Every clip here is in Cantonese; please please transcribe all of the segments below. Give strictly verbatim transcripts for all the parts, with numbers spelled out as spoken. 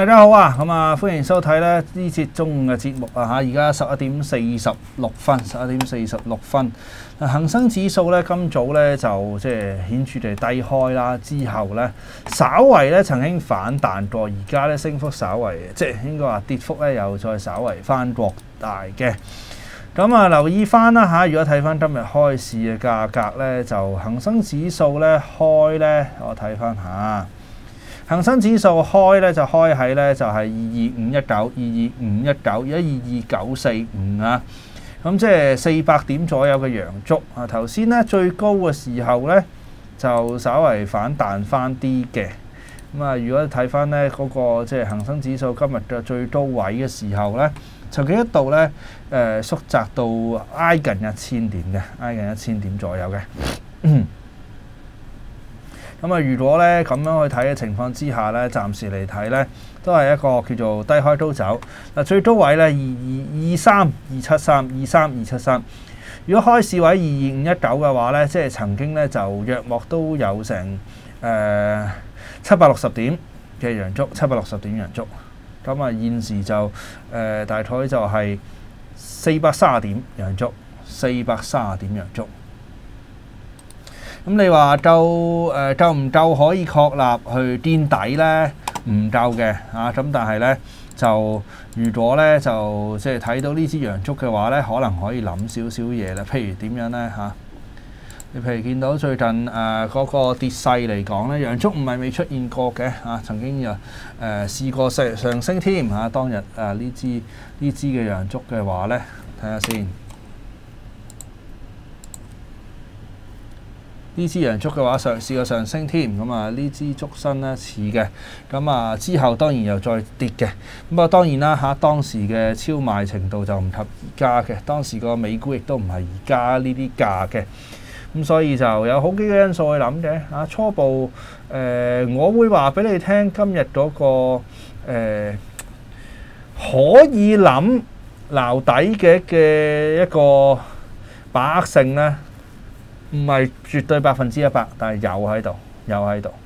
大家好啊，咁啊歡迎收睇咧呢節中午嘅節目啊嚇，而家十一點四十六分，十一點四十六分。嗱，恆生指數咧今早咧就即係顯著地低開啦，之後咧稍為咧曾經反彈過，而家咧升幅稍為即係應該話跌幅咧又再稍為翻擴大嘅。咁啊留意翻啦嚇，如果睇翻今日開市嘅價格咧，就恆生指數咧開咧，我睇翻下。恒生指數開咧就開喺咧就係二二五一九、二二五一九、而家二二九四五啊，咁即係四百點左右嘅陽燭啊。頭先咧最高嘅時候咧就稍為反彈翻啲嘅，咁啊如果睇翻咧嗰個即係恒生指數今日嘅最高位嘅時候咧，曾經一度咧誒縮窄到挨近一千點嘅，挨近一千點左右嘅。咁啊，如果咧咁樣去睇嘅情況之下咧，暫時嚟睇咧，都係一個叫做低開高走。嗱，最高位咧二二二三二七三二三二七三。如果開市位二二五一九嘅話咧，即係曾經咧就約莫都有成誒七百六十點嘅陽燭，七百六十點陽燭。咁啊，現時就誒、呃、大概就係四百三十點陽燭，四百三十點陽燭。咁你話夠誒夠唔夠可以確立去見底咧？唔夠嘅啊！咁但係咧就如果咧就即係睇到呢支陽燭嘅話咧，可能可以諗少少嘢啦。譬如點樣咧嚇？你譬如見到最近誒嗰、呃那個跌勢嚟講咧，陽燭唔係未出現過嘅啊，曾經又誒、呃、試過上上升添嚇。當日誒呢支呢支嘅陽燭嘅話咧，睇下先。呢支陽燭嘅話上試過上升添，咁啊呢支燭身咧似嘅，咁啊之後當然又再跌嘅，咁啊當然啦嚇，當時嘅超賣程度就唔及而家嘅，當時個美股亦都唔係而家呢啲價嘅，咁所以就有好幾個因素去諗嘅嚇。初步誒、呃，我會話俾你聽，今日嗰、那個、呃、可以諗撈底嘅嘅一個把握性咧。唔係絕對百分之一百，但係有喺度，有喺度。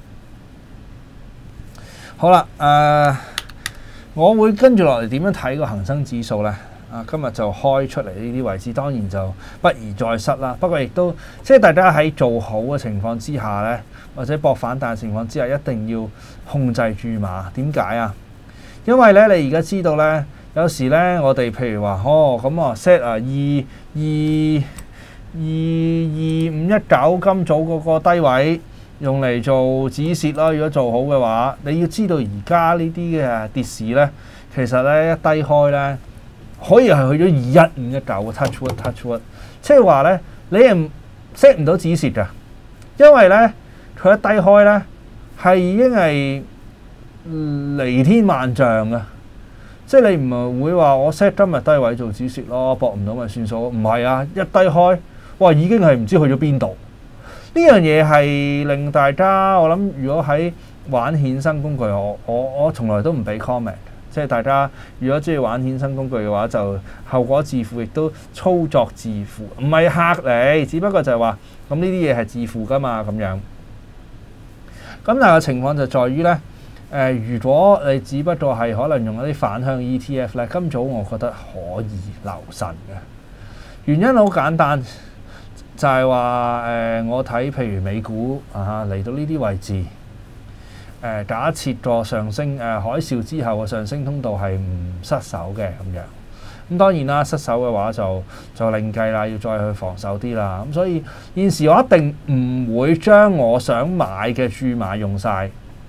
好啦，誒、呃，我會跟住落嚟點樣睇個恒生指數咧？啊，今日就開出嚟呢啲位置，當然就不宜再失啦。不過亦都即係大家喺做好嘅情況之下咧，或者搏反彈嘅情況之下，一定要控制住碼。點解啊？因為咧，你而家知道咧，有時咧，我哋譬如話，哦，咁啊 set 啊二二。二二五一九今早嗰個低位用嚟做止蝕啦。如果做好嘅話，你要知道而家呢啲嘅跌市咧，其實咧一低開咧可以係去咗二一五一九嘅 touch wood touch wood， 即係話咧你係 set 唔到止蝕㗎，因為咧佢一低開咧係已經係離天萬丈㗎，即係你唔係會話我 set 今日低位做止蝕咯，搏唔到咪算數，唔係啊，一低開。哇！已經係唔知去咗邊度，呢樣嘢係令大家我諗，如果喺玩衍生工具，我我我從來都唔俾 comment， 即係大家如果中意玩衍生工具嘅話，就後果自負，亦都操作自負，唔係嚇你，只不過就係話咁呢啲嘢係自負㗎嘛咁樣。咁但係個情況就在於咧，誒、呃、如果你只不過係可能用一啲反向 E T F 咧，今早我覺得可以留神嘅原因好簡單。就係話誒，我睇譬如美股啊嚟到呢啲位置，誒、呃、假設個上升誒、呃、海嘯之後嘅上升通道係唔失手嘅咁樣，咁當然啦，失手嘅話就就另計啦，要再去防守啲啦。咁所以現時我一定唔會將我想買嘅注碼用晒，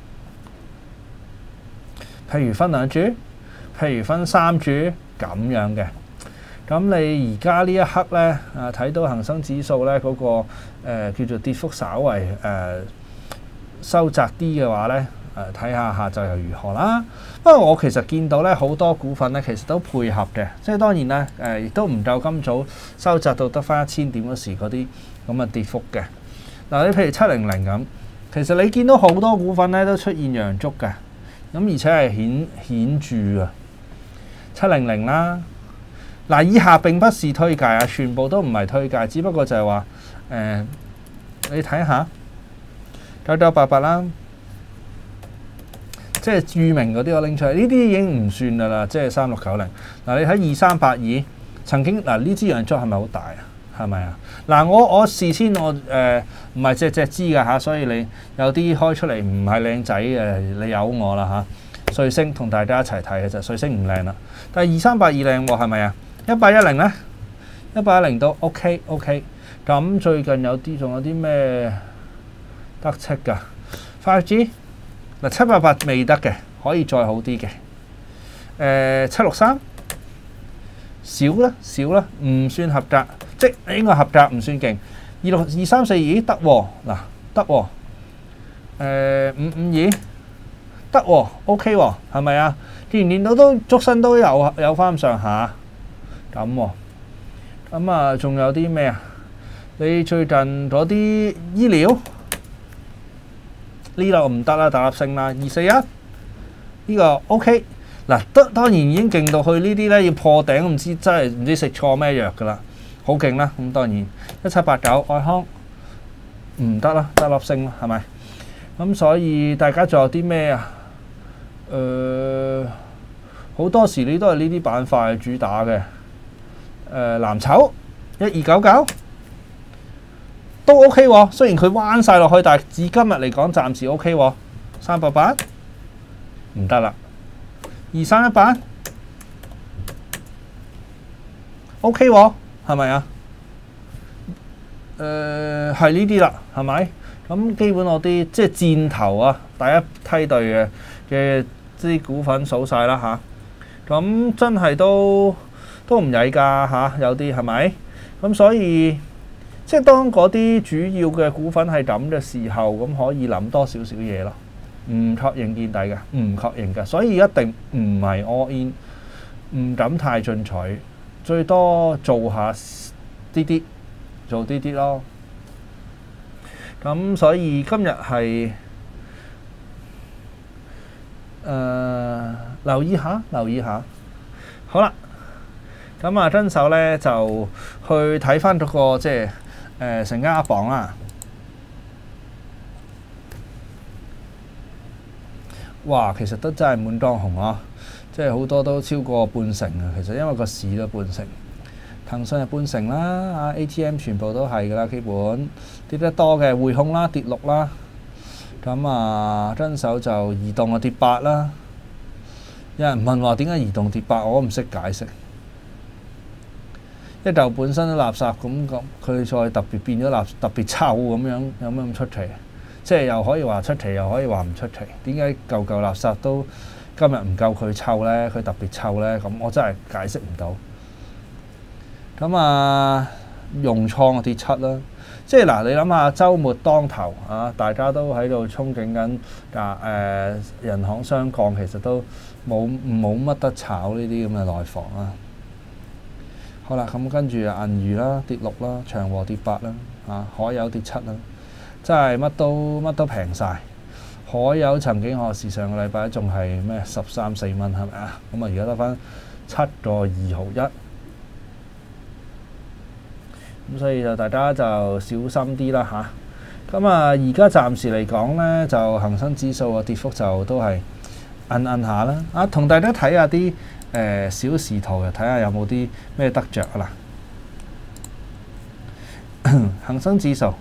譬如分兩注，譬如分三注咁樣嘅。咁你而家呢一刻咧，啊睇到恒生指數咧嗰個、呃、叫做跌幅稍為誒、呃、收窄啲嘅話咧，誒睇下下晝又如何啦。不過我其實見到咧好多股份咧，其實都配合嘅，即係當然咧誒，亦、呃、都唔夠今早收窄到得返一千點嗰時嗰啲咁嘅跌幅嘅。嗱、呃，你譬如七零零咁，其實你見到好多股份咧都出現陽燭嘅，咁而且係顯顯著啊，七零零啦。嗱，以下並不是推介啊，全部都唔係推介，只不過就係話誒，你睇下九九八八啦， 即係著名嗰啲我拎出嚟，呢啲已經唔算噶啦，即係三六九零。嗱，你睇二三八二，曾經嗱呢支陽燭係咪好大啊？係咪啊？嗱，我我事先我誒唔係隻隻知㗎嚇，所以你有啲開出嚟唔係靚仔誒，你由我啦嚇。瑞星同大家一齊睇嘅啫，瑞星唔靚啦，但係二三八二靚喎，係咪啊？一八一零咧，一八一零都 OK OK。咁最近有啲仲有啲咩得戚㗎 ？five G 嗱七八八未得嘅，可以再好啲嘅。誒七六三少啦少啦，唔算合格。即係應該合格，唔算勁。二六二三四二得喎，嗱得喎。誒五五二得喎 ，OK 喎，係咪啊？見唔見到都觸身都有有翻咁上下咁喎。咁啊，仲有啲咩啊？你最近嗰啲醫療呢度唔得啦，大粒星啦，二四一呢個 OK。嗱，得當然已經勁到去呢啲咧，要破頂唔知真係唔知食錯咩藥㗎啦。好勁啦！咁當然一七八九愛康唔得啦，得粒星啦，係咪？咁所以大家仲有啲咩啊？誒、呃，好多時你都係呢啲板塊主打嘅。誒、呃，藍籌一二九九都 OK 喎，雖然佢彎晒落去，但係至今日嚟講暫時 OK 喎。三八八唔得啦，二三一八 OK 喎。係咪啊？誒係呢啲啦，係咪？咁基本我啲即係箭頭啊，第一梯隊嘅嘅啲股份數晒啦吓，咁、啊、真係都都唔曳㗎嚇，有啲係咪？咁所以即係當嗰啲主要嘅股份係咁嘅時候，咁可以諗多少少嘢咯。唔確認見底嘅，唔確認嘅，所以一定唔係 all in，唔敢太進取。最多做下啲啲，做啲啲咯。咁所以今日係誒留意下，留意下。好啦，咁啊，真手咧就去睇翻嗰個即係誒成交額榜啦。哇，其實都真係滿當紅啊！即係好多都超過半成啊！其實因為個市都半成，騰訊係半成啦，啊 A T M 全部都係㗎啦，基本跌得多嘅匯控啦，跌六啦，咁啊真手就移動啊跌八啦。有人問話點解移動跌八，我都唔識解釋。一嚿本身都垃圾咁咁，佢再特別變咗垃特別臭咁樣，有咩咁出奇？即係又可以話出奇，又可以話唔出奇。點解嚿嚿垃圾都今日唔夠佢臭呢？佢特別臭呢？咁我真係解釋唔到。咁啊，融創跌七啦。即係嗱，你諗下週末當頭啊，大家都喺度憧憬緊啊誒人行雙降，其實都冇冇乜得炒呢啲咁嘅內房啦。好啦，咁跟住銀娛啦跌六啦，長和跌八啦，啊海油跌七啦，真係乜都乜都平晒。海油曾經何時上個禮拜仲係咩十三四蚊係咪啊？咁啊而家得翻七個二毫一。咁所以就大家就小心啲啦嚇。咁啊，而家暫時嚟講咧，就恆生指數嘅跌幅就都係摁摁下啦。啊，同大家睇下啲誒小時圖，又睇下有冇啲咩得着啊嗱。恆生指數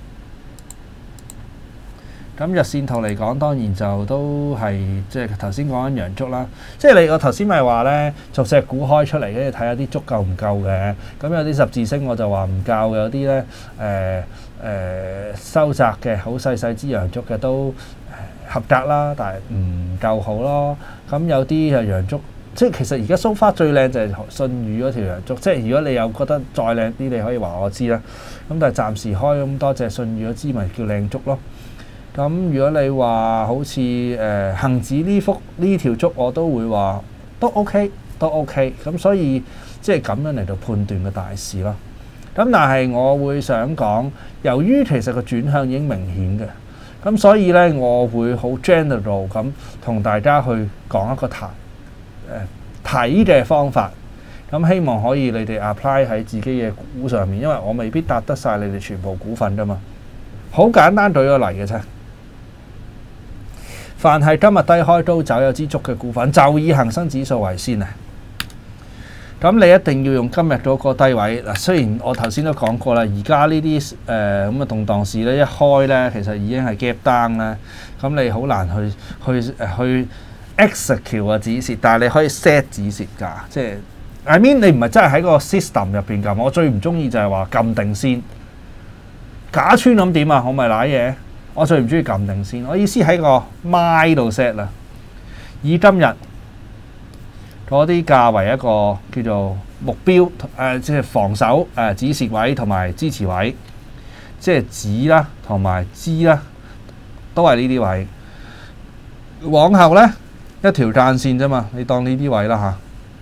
咁日線圖嚟講，當然就都係即係頭先講緊陽燭啦。即係你我頭先咪話咧，逐隻股開出嚟，跟住睇下啲燭夠唔夠嘅。咁有啲十字星我就話唔夠，有啲咧誒誒收窄嘅，好細細支陽燭嘅都合格啦，但係唔夠好咯。咁有啲係陽燭，即係其實而家 so far 最靚就係信譽嗰條陽燭。即係如果你有覺得再靚啲，你可以話我知啦。咁但係暫時開咁多隻信譽嗰支咪叫靚燭咯。咁如果你話好似誒恆指呢幅呢條燭，我都會話都 OK，都 OK。咁所以即係咁樣嚟到判斷嘅大市咯。咁但係我會想講，由於其實個轉向已經明顯嘅，咁所以咧我會好 general 咁同大家去講一個談誒睇嘅方法。咁希望可以你哋 apply 喺自己嘅股上面，因為我未必答得晒你哋全部股份㗎嘛。好簡單舉個例嘅啫。 凡係今日低開都走有支竹嘅股份，就以恒生指數為先啊！咁你一定要用今日嗰個低位嗱。雖然我頭先都講過啦，而家呢啲誒咁嘅動盪市咧，一開咧其實已經係 gap down 啦。咁你好難去去誒去 execute 個止蝕，但係你可以 set 止蝕價，即係 I mean 你唔係真係喺個 system 入邊撳。我最唔中意就係話撳定先，假穿咁點啊？我咪瀨嘢。我最唔中意撳定先。我意思喺個 my 度 set 啦，以今日嗰啲價為一個叫做目標，誒、呃、即係防守誒、呃、止蝕位同埋支持位，即係止啦同埋支啦，都係呢啲位。往後咧一條間線啫嘛，你當呢啲位啦嚇。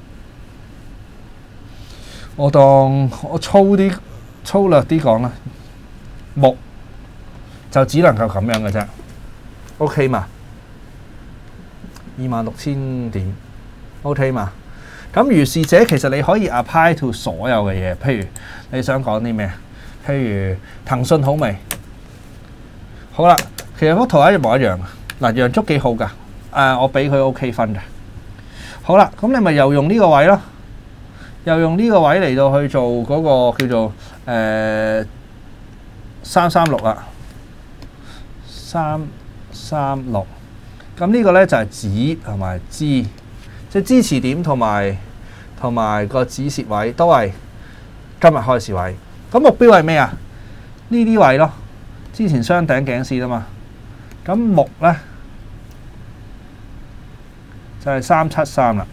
我當我粗啲粗略啲講啦，目就只能夠咁樣嘅啫。OK 嘛？二萬六千點。O.K. 嘛？咁如是者，其實你可以 apply to 所有嘅嘢，譬如你想講啲咩？譬如騰訊好未？好啦，其實幅圖一模一樣嗱，陽燭幾好㗎？誒、呃，我俾佢 O.K. 分嘅。好啦，咁你咪又用呢個位咯，又用呢個位嚟到去做嗰個叫做誒三三六啦，三三六。咁呢個咧就係止同埋支。即係支持點同埋同埋個止蝕位都係今日開始位。咁目標係咩啊？呢啲位咯，之前雙頂頸線啊嘛。咁目咧就係三七三啦。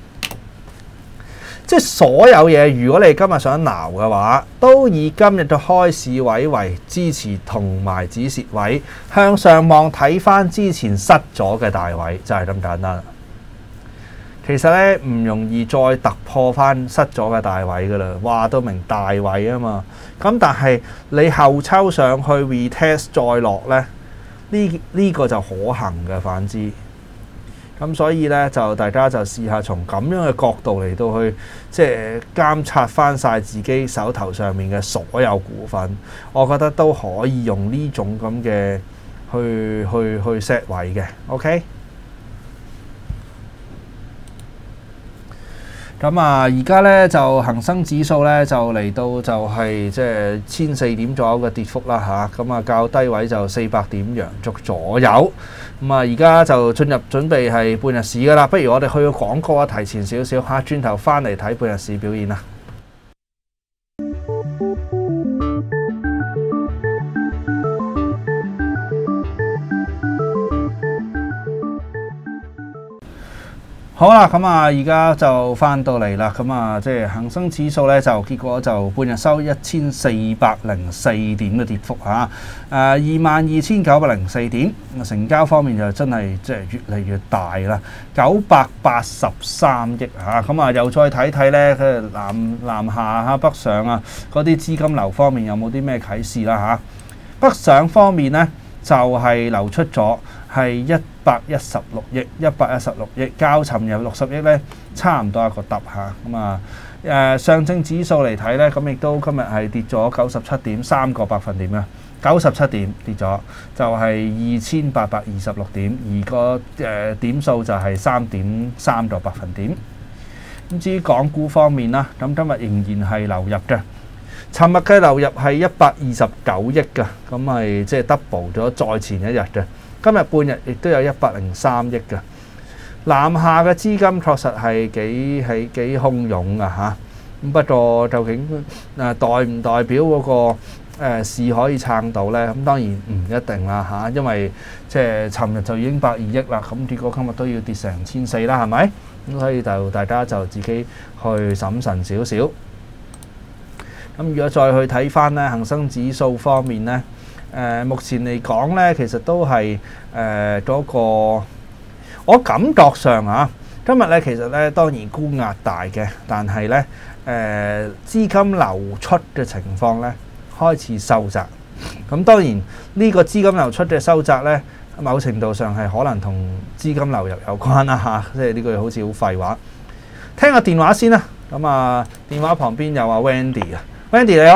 即係所有嘢，如果你今日想撈嘅話，都以今日嘅開市位為支持同埋止蝕位，向上望睇翻之前失咗嘅大位，就係咁簡單。其實咧唔容易再突破翻失咗嘅大位噶啦，話到明大位啊嘛。咁但係你後抽上去 retest 再落咧，呢呢、呢個就可行嘅。反之，咁所以咧就大家就試下從咁樣嘅角度嚟到去即係監察翻晒自己手頭上面嘅所有股份，我覺得都可以用呢種咁嘅去去去 set 位嘅。OK。咁啊，而家咧就恒生指數咧就嚟到就係即係千四點左右嘅跌幅啦嚇。咁啊，較低位就四百點陽燭左右。咁啊，而家就進入準備係半日市噶啦。不如我哋去個廣告啊，提前少少嚇，轉頭翻嚟睇半日市表現啦。好啦，咁啊，而家就翻到嚟啦，咁啊，即係恒生指數咧，就結果就半日收一千四百零四點嘅跌幅嚇，誒二萬二千九百零四點，成交方面就真係即係越嚟越大啦，九百八十三億嚇，咁啊又再睇睇咧，佢南南下嚇北上啊，嗰啲資金流方面有冇啲咩啟示啦嚇？北上方面咧就係、是、流出咗係一百一十六億，一百一十六億，較尋日六十億咧，差唔多一個揼嚇。咁啊誒上證指數嚟睇咧，咁亦都今日係跌咗九十七點三個百分點啊，九十七點跌咗，就係二千八百二十六點，而個誒、呃、點數就係三點三個百分點。咁至於港股方面啦，咁今日仍然係流入嘅。尋日嘅流入係一百二十九億嘅，咁係即係 double 咗再前一日嘅。今日半日亦都有一百零三億嘅。南下嘅資金確實係幾係幾洶湧啊嚇。咁不過究竟誒代唔代表嗰個誒市可以撐到咧？咁當然唔一定啦嚇，因為即係尋日就已經百二億啦，咁結果今日都要跌成千四啦，係咪？咁所以就大家就自己去審慎少少。咁如果再去睇翻咧，恒生指數方面咧，誒、呃、目前嚟講咧，其實都係誒嗰個我感覺上啊，今日咧其實咧當然沽壓大嘅，但係咧誒資金流出嘅情況咧開始收窄。咁當然呢個資金流出嘅收窄咧，某程度上係可能同資金流入有關啦嚇，即係呢句好似好廢話。聽個電話先啦，咁啊電話旁邊有阿 Wendy 啊。Wendy 你好，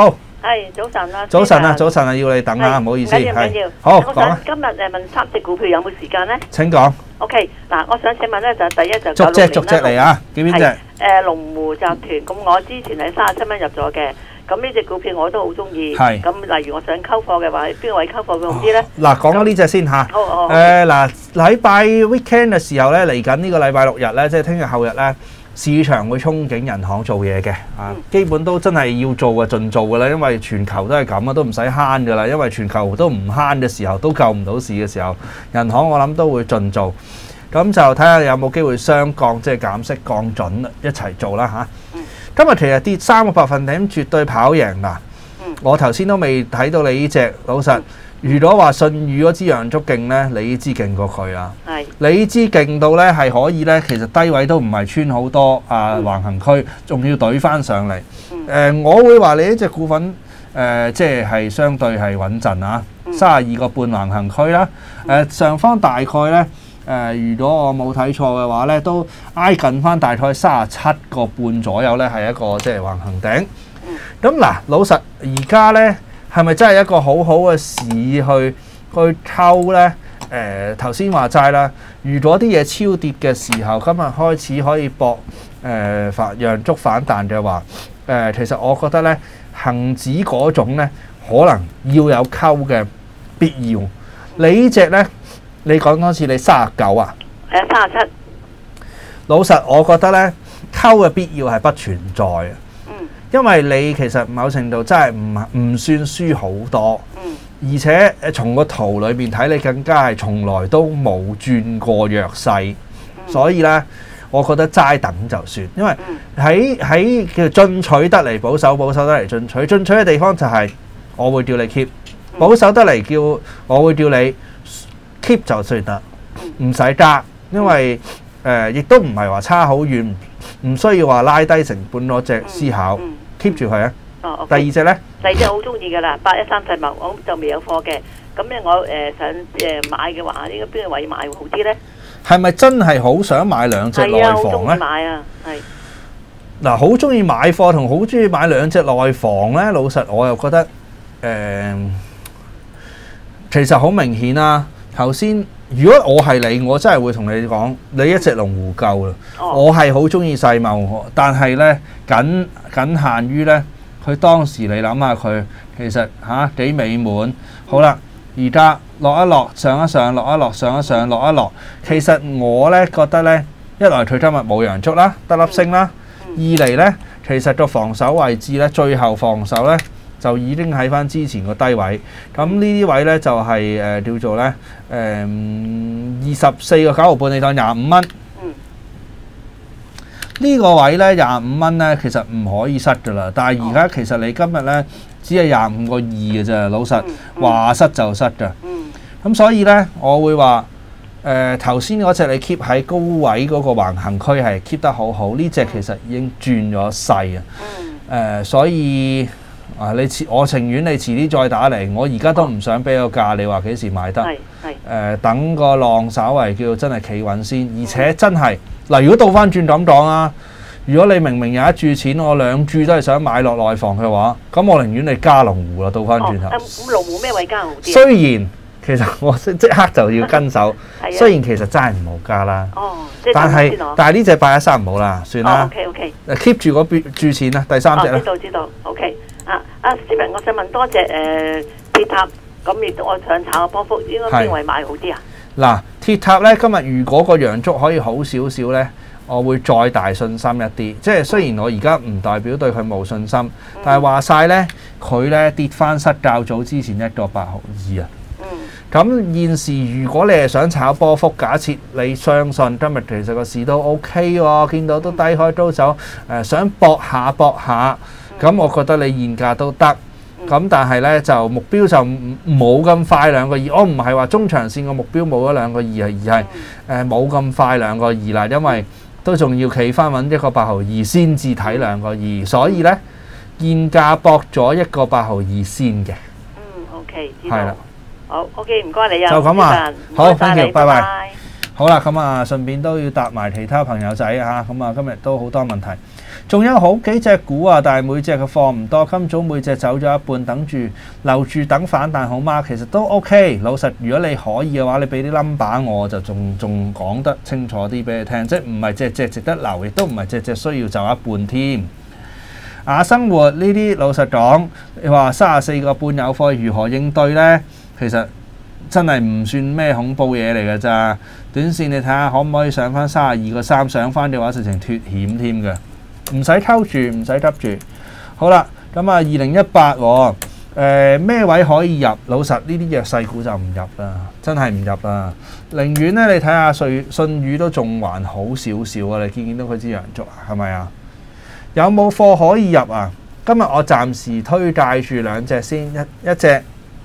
係早晨啊， 早晨啊，早晨啊，要你等啊，唔好意思，係好講啊。 今日誒問三隻股票有冇時間咧？ 請講。 OK，嗱，我想請問咧就第一就逐隻逐隻嚟啊，幾邊隻？ 誒龍湖集團，咁我之前係三十七蚊入咗嘅，咁呢隻股票我都好中意。係。咁例如我想溝貨嘅話，邊個位溝貨會好啲咧？嗱， 講咗呢隻先嚇。 好好。 誒嗱，禮拜 weekend 嘅時候咧，嚟緊呢個禮拜六日咧，即係聽日後日咧。市場會憧憬人行做嘢嘅，啊，基本都真係要做嘅，盡做嘅啦，因為全球都係咁啊，都唔使慳嘅啦，因為全球都唔慳嘅時候，都救唔到市嘅時候，人行我諗都會盡做，咁就睇下有冇機會雙降，即係減息降準一齊做啦嚇。今日其實跌三個百分點，絕對跑贏嗱。我頭先都未睇到你呢隻，老實。如果話信譽嗰支陽燭勁咧，你支勁過佢啊！係你支勁到咧係可以咧，其實低位都唔係穿好多啊，橫行區仲要懟翻上嚟。誒、呃，我會話你呢隻股份誒、呃，即係係相對係穩陣啊，三十二個半橫行區啦。誒、呃，上方大概咧誒、呃，如果我冇睇錯嘅話咧，都挨近翻大概三十七個半左右咧，係一個即係橫行頂。咁嗱，老實而家咧。係咪真係一個好好嘅市去去溝呢？誒頭先話齋啦，如果啲嘢超跌嘅時候，今日開始可以搏誒反陽燭反彈嘅話，誒、呃、其實我覺得呢，恆指嗰種呢，可能要有溝嘅必要。你呢隻呢，你講多次，你三十九啊？ 係三十七。 老實，我覺得呢，溝嘅必要係不存在嘅。因為你其實某程度真係唔唔算輸好多，而且誒從個圖裏邊睇，你更加係從來都冇轉過弱勢，所以呢，我覺得齋等就算。因為喺喺叫進取得嚟保守，保守得嚟進取。進取嘅地方就係我會叫你 keep，保守得嚟叫我會叫你 keep 就算啦，唔使加，因為誒亦都唔係話差好遠，唔需要話拉低成本嗰隻思考。keep 住佢啊！哦，第二隻咧， 第二隻好中意噶啦，八一三世茂，我就未有貨嘅。咁咧，我誒想誒買嘅話，應該邊個位買會好啲咧？ 係咪真係好想買兩隻內房咧？係啊，好中意買啊！係嗱，好中意買貨同好中意買兩隻內房咧。老實我又覺得誒，其實好明顯啊。頭先如果我係你，我真係會同你講，你一隻龍湖夠啦。我係好中意世茂，但係咧僅僅限於咧，佢當時你諗下佢其實嚇幾美滿。好啦，而家落一落，上一上，落一落，上一上，落一落。其實我咧覺得咧，一來佢今日冇陽燭啦，得粒星啦；二嚟咧，其實個防守位置咧，最後防守咧。就已經喺翻之前個低位，咁呢啲位呢，就係、是、誒、呃、叫做呢誒二十四個九毫半，你當廿五蚊。呢、這個位呢，廿五蚊呢，其實唔可以失噶啦。但係而家其實你今日呢，只係廿五個二嘅啫，老實話失就失㗎。咁所以呢，我會話誒頭先嗰隻你 keep 喺高位嗰個橫行區係 keep 得好好，呢隻其實已經轉咗勢啊。誒所以。啊！你遲我情願你遲啲再打嚟，我而家都唔想俾個價，你話幾時買得？係係誒，等個浪稍為叫真係企穩先，而且真係嗱，如果倒翻轉咁講啊，如果你明明有一注錢，我兩注都係想買落內房嘅話，咁我寧願你加龍湖啦，倒翻轉頭。 咁龍湖咩位加好啲？ 雖然其實我即刻就要跟手，雖然其實真係唔好加啦。哦，但係但係呢隻八一三唔好啦，算啦。 OK OK。 keep 住嗰注錢啦，第三隻啦。 知道知道 OK。啊啊，Steven，我想問多隻誒鐵塔，咁亦都我想炒個波幅，應該邊位買好啲啊？嗱，鐵塔咧，今日如果個陽燭可以好少少咧，我會再大信心一啲。即係雖然我而家唔代表對佢冇信心，嗯、但係話晒咧，佢咧跌翻失較早之前一個八毫二啊。嗯。咁現時如果你係想炒波幅，假設你相信今日其實個市都 OK 喎，見到都低開都走，誒、呃、想搏下搏下。咁我覺得你現價都得，咁但係呢，就目標就冇咁快兩個二，我唔係話中長線個目標冇咗兩個二啊，而係誒冇咁快兩個二啦，因為都仲要企翻穩一個八毫二先至睇兩個二，所以呢，現價搏咗一個八毫二先嘅。嗯 ，OK，知道。係啦，好 OK，唔該你啊。就咁啊，好，thank you，拜拜。 好啦，咁啊，順便都要答埋其他朋友仔啊，咁啊，今日都好多問題，仲有好幾隻股啊，但係每隻嘅貨唔多，今早每隻走咗一半，等住留住等反彈好嗎？其實都 OK， 老實，如果你可以嘅話，你俾啲 number 我就仲仲講得清楚啲俾你聽，即係唔係隻隻值得留，亦都唔係隻隻需要走一半添。雅生活呢啲老實講，你話三十四個半有貨，如何應對呢？其實真係唔算咩恐怖嘢嚟嘅咋，短線你睇下可唔可以上翻三十二個三，上翻嘅話直情脫險添嘅，唔使偷住，唔使得住。好啦，咁啊二零一八喎，誒咩位可以入？老實呢啲弱勢股就唔入啦，真係唔入啦。寧願咧你睇下信信譽都仲還好少少啊，你見唔見到佢支陽燭啊？係咪啊？有冇貨可以入啊？今日我暫時推介住兩隻先，一一隻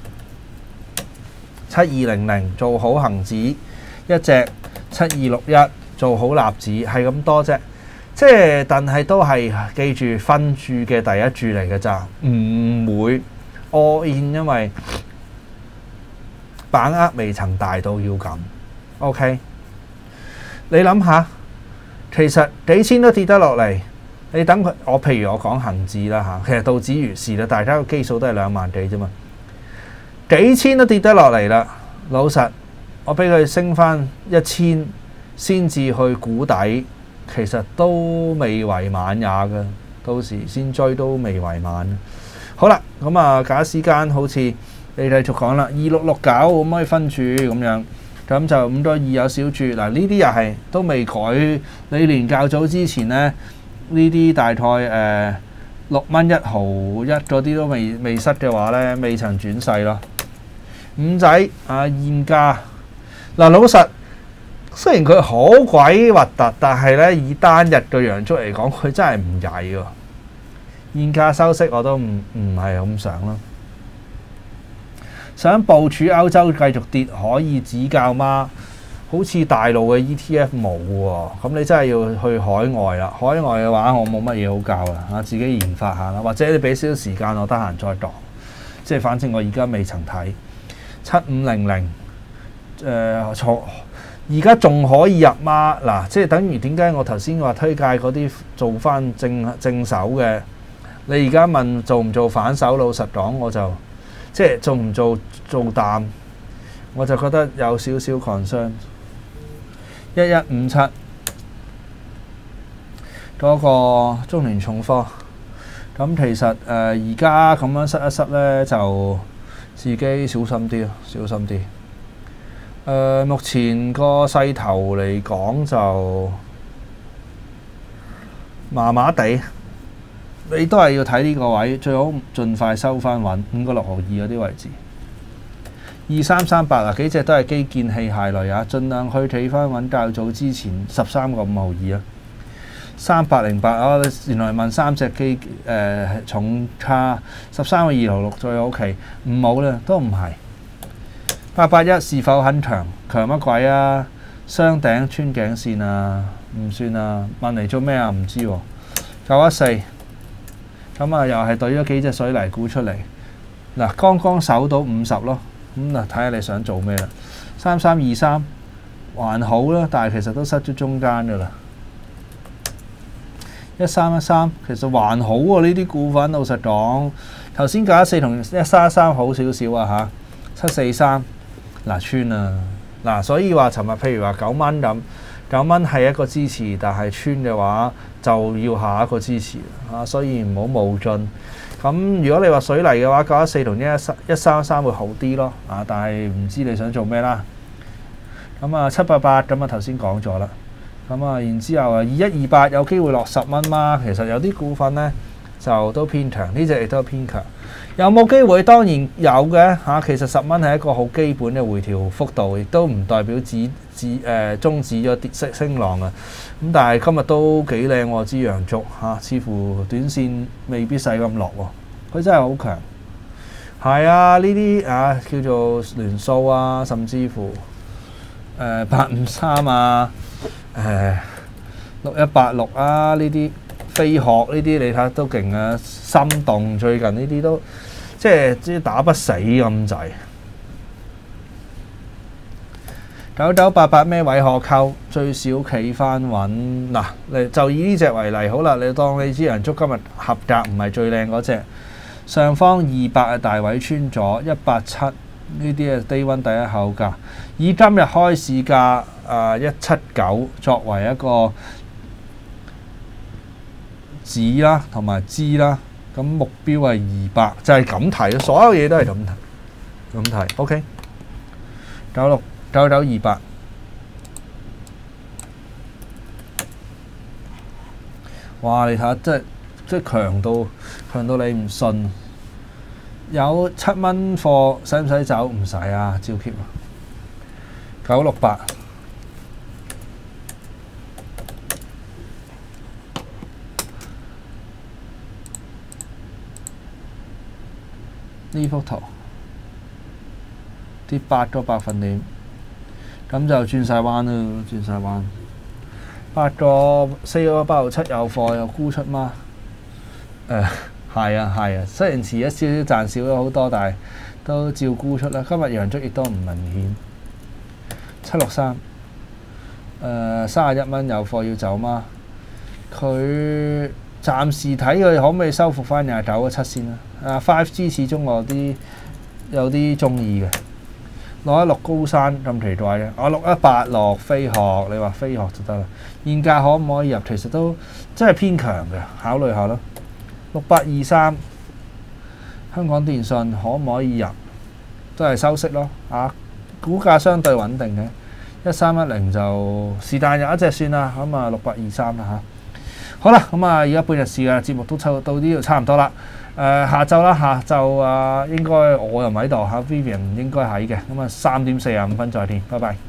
七二零零做好恒指，一隻七二六一做好納指，係咁多啫。即係但係都係記住分注嘅第一注嚟嘅咋，唔會 all in，因為把握未曾大到要咁。OK， 你諗下，其實幾千都跌得落嚟。你等佢，我譬如我講恒指啦嚇，其實道指如是啦，大家個基數都係兩萬幾啫嘛，幾千都跌得落嚟啦。老實，我俾佢升翻一千先至去估底，其實都未為晚也嘅，到時先追都未為晚。好啦，咁啊假時間好似你繼續講啦，二六六九可唔可以分注咁樣？咁就五多二有小注嗱，呢啲又係都未改。你連較早之前呢。呢啲大概誒六蚊一毫一嗰啲都未未失嘅話呢，未曾轉勢咯。五仔啊現價嗱，老實雖然佢好鬼核突，但係呢以單日嘅陽燭嚟講，佢真係唔曳喎。現價收息我都唔唔係咁想咯。想部署歐洲繼續跌，可以指教嗎？好似大陸嘅 E T F 冇喎，咁你真係要去海外啦。海外嘅話，我冇乜嘢好教啦，啊自己研發下啦，或者你俾少少時間我，得閒再講。即係反正我而家未曾睇七五零零，誒錯，而家仲可以入嗎？嗱，即係等於點解我頭先話推介嗰啲做翻正正手嘅，你而家問做唔做反手？老實講，我就即係做唔做做淡，我就覺得有少少 concern。一一五七嗰個中聯重科，咁其實誒而家咁樣塞一塞咧，就自己小心啲咯，小心啲。誒、呃，目前個勢頭嚟講就麻麻地，你都係要睇呢個位，最好盡快收翻穩五個六毫二嗰啲位置。二三三八啊，幾隻都係基建器械類啊，盡量去企翻穩較早之前十三個五毫二啊。三八零八啊，原來問三隻基誒、呃、重卡十三個二毫六最好期，唔好啦，都唔係。八八一是否很強？強乜鬼啊？雙頂穿頸線啊，唔算啊。問嚟做咩啊？唔知喎。九一四咁啊，又係對咗幾隻水泥股出嚟嗱，剛剛守到五十咯。咁嗱，睇下你想做咩啦？三三二三還好啦，但係其實都失咗中間噶啦。一三一三其實還好喎，呢啲股份老實講，頭先九一四同一三一三好少少啊嚇。七四三嗱穿啊嗱，所以話尋日譬如話九蚊咁，九蚊係一個支持，但係穿嘅話就要下一個支持啊，所以唔好冒進。咁如果你話水泥嘅話，九一四同一一三一三一三會好啲咯，啊！但係唔知你想做咩啦。咁啊七八八咁啊頭先講咗啦。咁啊然之後啊二一二八有機會落十蚊嗎？其實有啲股份呢就都偏強，呢隻亦都偏強。有冇機會？當然有嘅嚇。其實十蚊係一個好基本嘅回調幅度，亦都唔代表止止誒終止咗跌升升浪啊。咁但係今日都幾靚喎，支陽燭嚇，似乎短線未必使咁落喎。佢真係好強。係啊，呢啲啊叫做聯數啊，甚至乎誒八五三啊，誒六一八六啊，呢啲飛鶴呢啲你睇下都勁啊，心動最近呢啲都即係即係打不死咁滯。 九九八八咩位可溝？最少企翻穩嗱，你就以呢隻為例，好啦，你當你支陽燭今日合格唔係最靚嗰隻，上方二百嘅大位穿咗一百七，呢啲係低溫第一口價，以今日開市價啊一七九作為一個指啦同埋支啦，咁目標係二百，就係咁睇咯，所有嘢都係咁睇，咁睇 OK。九六九九二八，哇！你睇下，即係即係強到強到你唔信。有七蚊貨，使唔使走？唔使啊，照 keep 啊。九六八，呢幅圖。跌八個百分點，咁就轉晒彎啦，轉晒彎。八個四個八毫七有貨有沽出嗎？誒係啊係啊，雖然遲一少少賺少咗好多，但係都照沽出啦。今日陽燭亦都唔明顯。七六三，誒三十一蚊有貨要走嗎？佢暫時睇佢可唔可以收復翻廿九個七先啦。啊 Five G 始終我啲有啲中意嘅。六一六高山咁奇怪嘅，我六一八落飛鶴，你話飛鶴就得啦。現價可唔可以入？其實都真係偏強嘅，考慮下咯。六八二三香港電訊可唔可以入？都係收息咯。啊，股價相對穩定嘅，一三一零就是但有一隻算啦。咁啊，六八二三啦嚇。好啦，咁啊，而家半日市嘅節目都抽到呢度差唔多啦。誒、呃、下晝啦，下晝啊應該我又唔喺度嚇 ，Vivian 應該喺嘅，咁啊三點四十五分再見，拜拜。